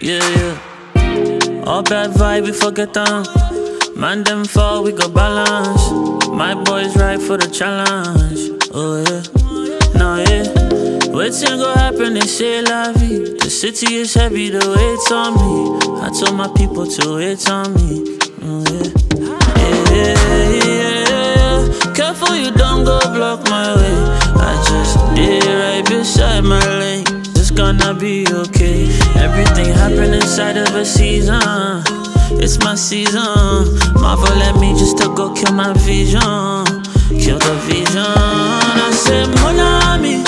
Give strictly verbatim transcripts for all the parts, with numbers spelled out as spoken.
Yeah, yeah. All bad vibe, we forget them. Man, them fall, we go balance. My boys right for the challenge. Oh, yeah. No, yeah. What's gonna happen? They say la vie. The city is heavy, the weight's on me. I told my people to wait on me. Oh, yeah. Yeah, yeah, yeah. Careful you don't go block my way. I just did right beside my lane. It's gonna be okay. Everything happen inside of a season. It's my season. Marvel let me just to go kill my vision. Kill the vision. I said, mon ami.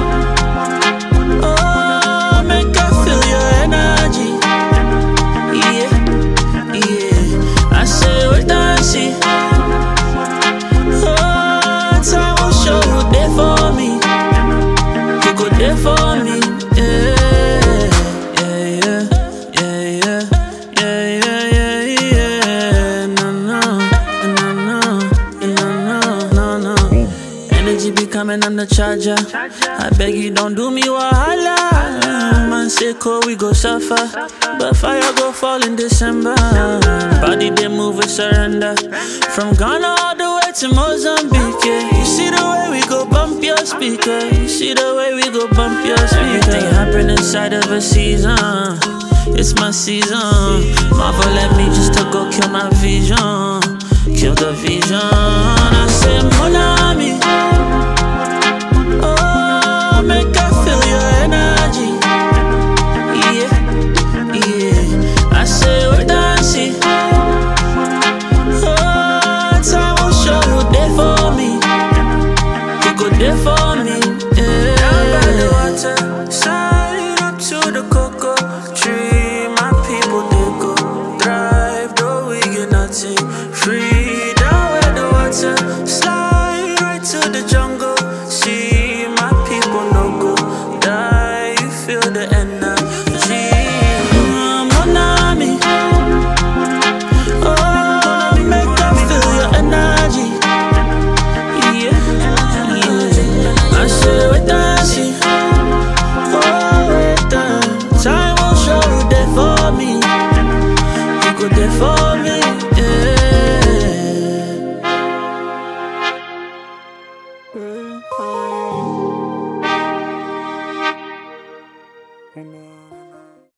Oh, make I feel your energy. Yeah, yeah. I say, wait and see. Oh, time will show you there for me. You go there for me. Yeah, yeah, yeah, yeah, yeah, yeah, yeah, yeah. No, no, no, no, no, no, no, no. Energy be coming on the charger. I beg you, don't do me wahala. Man say cold, we go suffer, but fire go fall in December. Body they move with surrender. From Ghana all the way to Mozambique. Yeah. You see the way we go bump your speaker. You see the way we go bump your speaker. Everything happen inside of a season. It's my season. Marvel let me just to go kill my vision. Kill the vision. I say, mon ami. Oh, make I feel your energy. Yeah, yeah. I say, wait and see. Oh, time will show you there for me. You go there for me. Yeah. Down by the water, side up to the cocoa tree. My people they go thrive, though we get nothing free. Down where the water slide right to the jungle. See my people no go die. You feel the energy. Mon ami. Oh, make I feel your energy. Yeah, yeah. I say wait and see. Oh, wait and time will show you there for me. You go there for me. Yeah.